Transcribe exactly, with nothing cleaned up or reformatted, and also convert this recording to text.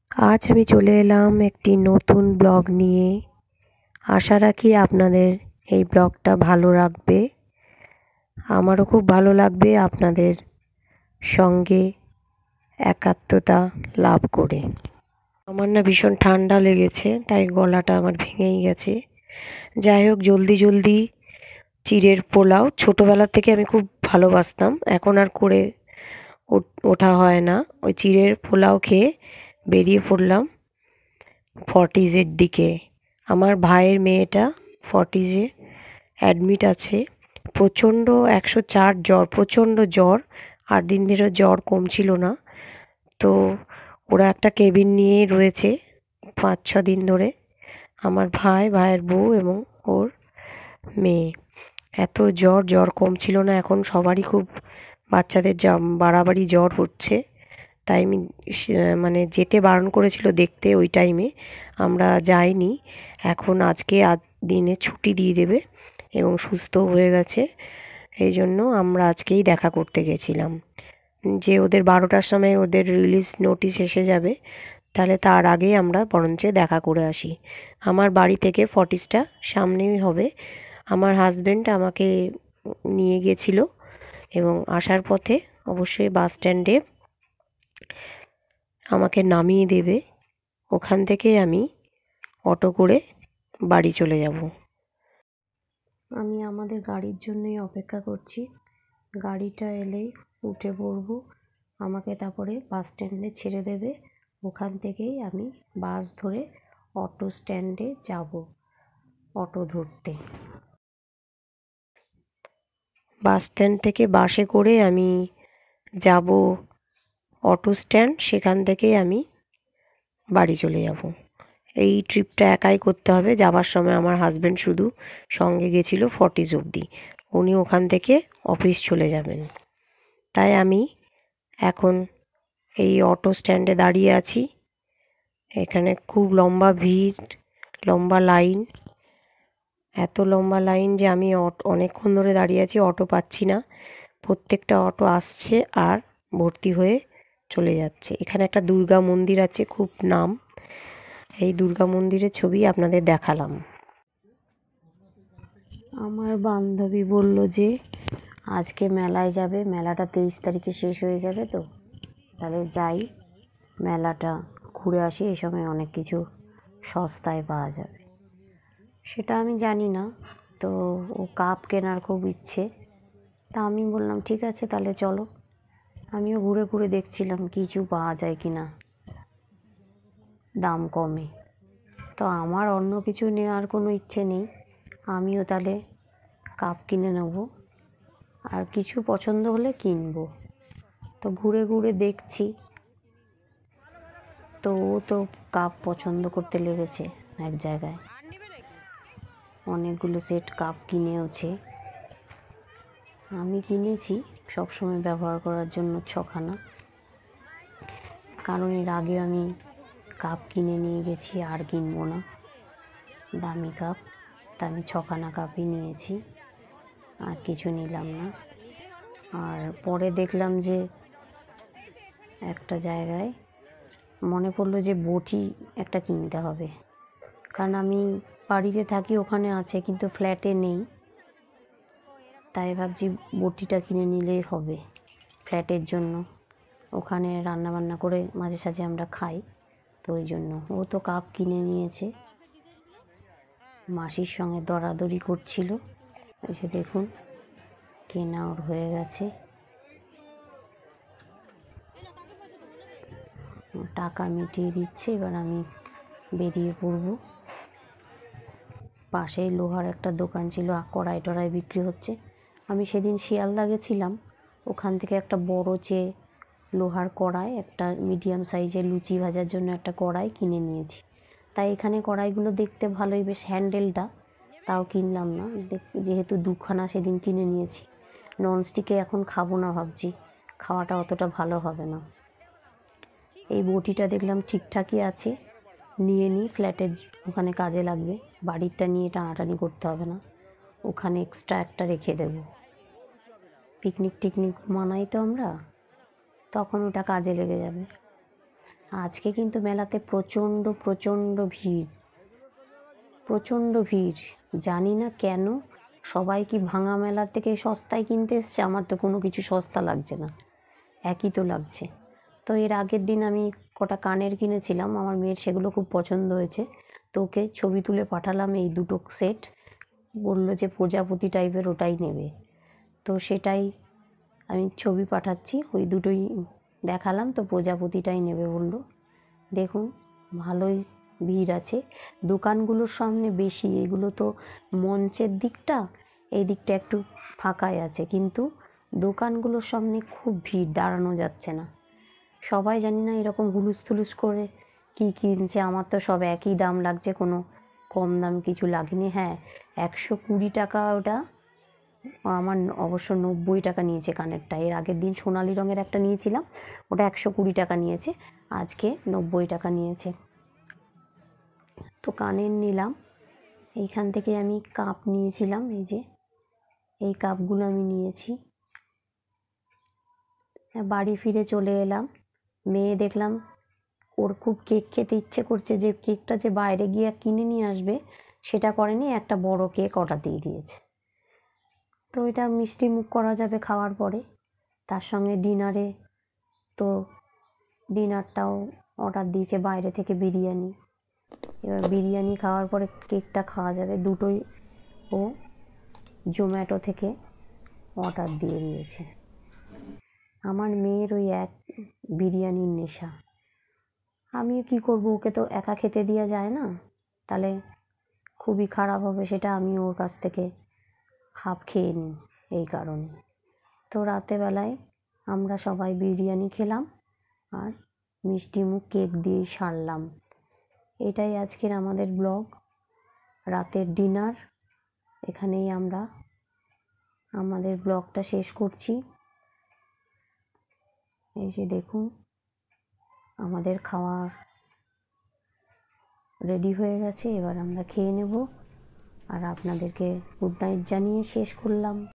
আজ আমি চলে এলাম একটি নতুন ব্লগ নিয়ে। আশা রাখি আপনাদের এই ব্লগটা ভালো লাগবে। আমারও খুব ভালো লাগবে আপনাদের সঙ্গে একাত্মতা লাভ করে। আমার না ভীষণ ঠান্ডা লেগেছে, তাই গলাটা আমার ভেঙেই গেছে। যাই হোক, জলদি জলদি চিড়ের পোলাও ছোটোবেলা থেকে আমি খুব ভালোবাসতাম, এখন আর করে ওঠা হয় না। ওই চিড়ের পোলাও খেয়ে বেরিয়ে পড়লাম ফর্টিজের দিকে। আমার ভাইয়ের মেয়েটা ফর্টিজে অ্যাডমিট আছে। প্রচণ্ড একশো চার জ্বর, প্রচণ্ড জ্বর। আট দিন ধরে জ্বর কমছিল না। তো ওরা একটা কেবিন নিয়েই রয়েছে পাঁচ ছ দিন ধরে, আমার ভাই, ভাইয়ের বউ এবং ওর মেয়ে। এত জ্বর, জ্বর কমছিল না। এখন সবারই খুব বাচ্চাদের যা বাড়াবাড়ি জ্বর হচ্ছে। তাই আমি মানে যেতে বারণ করেছিল দেখতে, ওই টাইমে আমরা যাইনি। এখন আজকে আজ দিনে ছুটি দিয়ে দেবে এবং সুস্থ হয়ে গেছে, এই জন্য আমরা আজকেই দেখা করতে গেছিলাম। যে ওদের বারোটার সময় ওদের রিলিজ নোটিশ এসে যাবে, তাহলে তার আগেই আমরা বরঞ্চ দেখা করে আসি। আমার বাড়ি থেকে ফর্টিসটা সামনেই হবে। আমার হাজব্যান্ড আমাকে নিয়ে গেছিল এবং আসার পথে অবশ্যই বাস স্ট্যান্ডে আমাকে নামিয়ে দেবে। ওখান থেকে আমি অটো করে বাড়ি চলে যাব। আমি আমাদের গাড়ির জন্যই অপেক্ষা করছি। গাড়িটা এলেই উঠে পড়ব। আমাকে তারপরে বাস স্ট্যান্ডে ছেড়ে দেবে। ওখান থেকেই আমি বাস ধরে অটো স্ট্যান্ডে যাব অটো ধরতে। বাস স্ট্যান্ড থেকে বাসে করে আমি যাব অটো স্ট্যান্ড, সেখান থেকেই আমি বাড়ি চলে যাব। এই ট্রিপটা একাই করতে হবে। যাবার সময় আমার হাজব্যান্ড শুধু সঙ্গে গেছিলো ফর্টিজ অবধি, উনি ওখান থেকে অফিস চলে যাবেন। তাই আমি এখন এই অটো স্ট্যান্ডে দাঁড়িয়ে আছি। এখানে খুব লম্বা ভিড়, লম্বা লাইন, এত লম্বা লাইন যে আমি অনেকক্ষণ ধরে দাঁড়িয়ে আছি, অটো পাচ্ছি না। প্রত্যেকটা অটো আসছে আর ভর্তি হয়ে চলে যাচ্ছে। এখানে একটা দুর্গা মন্দির আছে, খুব নাম। এই দুর্গা মন্দিরের ছবি আপনাদের দেখালাম। আমার বান্ধবী বলল যে আজকে মেলায় যাবে, মেলাটা তেইশ তারিখে শেষ হয়ে যাবে, তো তাহলে যাই মেলাটা ঘুরে আসি, এই সময় অনেক কিছু সস্তায় পাওয়া যাবে। সেটা আমি জানি না, তো ও কাপ কেনার খুব ইচ্ছে। তা আমি বললাম ঠিক আছে তাহলে চলো। আমিও ঘুরে ঘুরে দেখছিলাম কিছু পাওয়া যায় কি না দাম কমে। তো আমার অন্য কিছু নেওয়ার কোনো ইচ্ছে নেই, আমিও তাহলে কাপ কিনে নেব, আর কিছু পছন্দ হলে কিনবো। তো ঘুরে ঘুরে দেখছি, তো ও তো কাপ পছন্দ করতে লেগেছে এক জায়গায়, অনেকগুলো সেট কাপ কিনেওছে। আমি কিনেছি সবসময় ব্যবহার করার জন্য ছখানা, কারণ এর আগে আমি কাপ কিনে নিয়ে গেছি, আর কিনবো না দামি কাপ। তা আমি ছখানা কাপই নিয়েছি, আর কিছু নিলাম না। আর পরে দেখলাম যে একটা জায়গায় মনে পড়লো যে বটি একটা কিনতে হবে, কারণ আমি বাড়িতে থাকি ওখানে আছে, কিন্তু ফ্ল্যাটে নেই। তাই ভাবছি বটিটা কিনে নিলেই হবে ফ্ল্যাটের জন্য, ওখানে রান্না বান্না করে মাঝে সাঝে আমরা খাই, তো ওই জন্য। ও তো কাপ কিনে নিয়েছে, মাসির সঙ্গে দরাদরি করছিল, এসে দেখুন কেনা ওর হয়ে গেছে। টাকা মিটিয়ে দিচ্ছে, এবার আমি বেরিয়ে পড়ব। পাশেই লোহার একটা দোকান ছিল, কড়াই টড়াই বিক্রি হচ্ছে। আমি সেদিন শিয়ালদা গেছিলাম, ওখান থেকে একটা বড় চেয়ে লোহার কড়াই, একটা মিডিয়াম সাইজের লুচি ভাজার জন্য একটা কড়াই কিনে নিয়েছি। তাই এখানে কড়াইগুলো দেখতে ভালোই, বেশ হ্যান্ডেলটা, তাও কিনলাম না, যেহেতু দুখানা সেদিন কিনে নিয়েছি। ননস্টিকে এখন খাবো না, ভাবছি খাওয়াটা অতটা ভালো হবে না। এই বটিটা দেখলাম ঠিকঠাকই আছে, নিয়ে নিই, ফ্ল্যাটের ওখানে কাজে লাগবে। বাড়িরটা নিয়ে টানাটানি করতে হবে না, ওখানে এক্সট্রা একটা রেখে দেব। পিকনিক টিকনিক মানাই তো আমরা, তখন ওটা কাজে লেগে যাবে। আজকে কিন্তু মেলাতে প্রচণ্ড প্রচণ্ড ভিড়, প্রচণ্ড ভিড়। জানি না কেন সবাই কি ভাঙা মেলা থেকে সস্তায় কিনতে এসছে? আমার তো কোনো কিছু সস্তা লাগছে না, একই তো লাগছে। তো এর আগের দিন আমি কটা কানের কিনেছিলাম, আমার মেয়ের সেগুলো খুব পছন্দ হয়েছে, তো ওকে ছবি তুলে পাঠালাম এই দুটো সেট। বললো যে প্রজাপতি টাইপের ওটাই নেবে, তো সেটাই আমি ছবি পাঠাচ্ছি, ওই দুটোই দেখালাম, তো প্রজাপতিটাই নেবে বললো। দেখুন ভালোই ভিড় আছে, দোকানগুলোর সামনে বেশি। এগুলো তো মঞ্চের দিকটা, এই দিকটা একটু ফাঁকাই আছে, কিন্তু দোকানগুলোর সামনে খুব ভিড়, দাঁড়ানো যাচ্ছে না। সবাই জানি না এরকম হুলুস থুলুস করে কি কিনছে। আমার তো সব একই দাম লাগছে, কোনো কম দাম কিছু লাগেনি। হ্যাঁ, একশো কুড়ি টাকা ওটা, আমার অবশ্য নব্বই টাকা নিয়েছে কানেরটা। এর আগের দিন সোনালি রঙের একটা নিয়েছিলাম, ওটা একশো কুড়ি টাকা নিয়েছে, আজকে নব্বই টাকা নিয়েছে। তো কানের নিলাম, এইখান থেকে আমি কাপ নিয়েছিলাম, এই যে এই কাপগুলো আমি নিয়েছি। বাড়ি ফিরে চলে এলাম, মেয়ে দেখলাম ওর খুব কেক খেতে ইচ্ছে করছে, যে কেকটা যে বাইরে গিয়ে কিনে নিয়ে আসবে সেটা করেনি, একটা বড় কেক অর্ডার দিয়ে দিয়েছে। তো এটা মিষ্টি মুখ করা যাবে খাওয়ার পরে, তার সঙ্গে ডিনারে তো ডিনারটাও অর্ডার দিয়েছে বাইরে থেকে, বিরিয়ানি। এবার বিরিয়ানি খাওয়ার পরে কেকটা খাওয়া যাবে, দুটোই ও জোম্যাটো থেকে অর্ডার দিয়ে দিয়েছে। আমার মেয়ের ওই এক বিরিয়ানির নেশা, আমিও কী করবো, ওকে তো একা খেতে দেওয়া যায় না, তাহলে খুবই খারাপ হবে, সেটা আমি ওর কাছ থেকে হাফ খেয়ে নিই এই কারণে। তো রাতেবেলায় আমরা সবাই বিরিয়ানি খেলাম আর মিষ্টি মুখ কেক দিয়েই সারলাম। এটাই আজকের আমাদের ব্লগ, রাতের ডিনার। এখানেই আমরা আমাদের ব্লগটা শেষ করছি। এই যে দেখুন আমাদের খাওয়ার রেডি হয়ে গেছে, এবার আমরা খেয়ে নেব, আর আপনাদেরকে গুড নাইট জানিয়ে শেষ করলাম।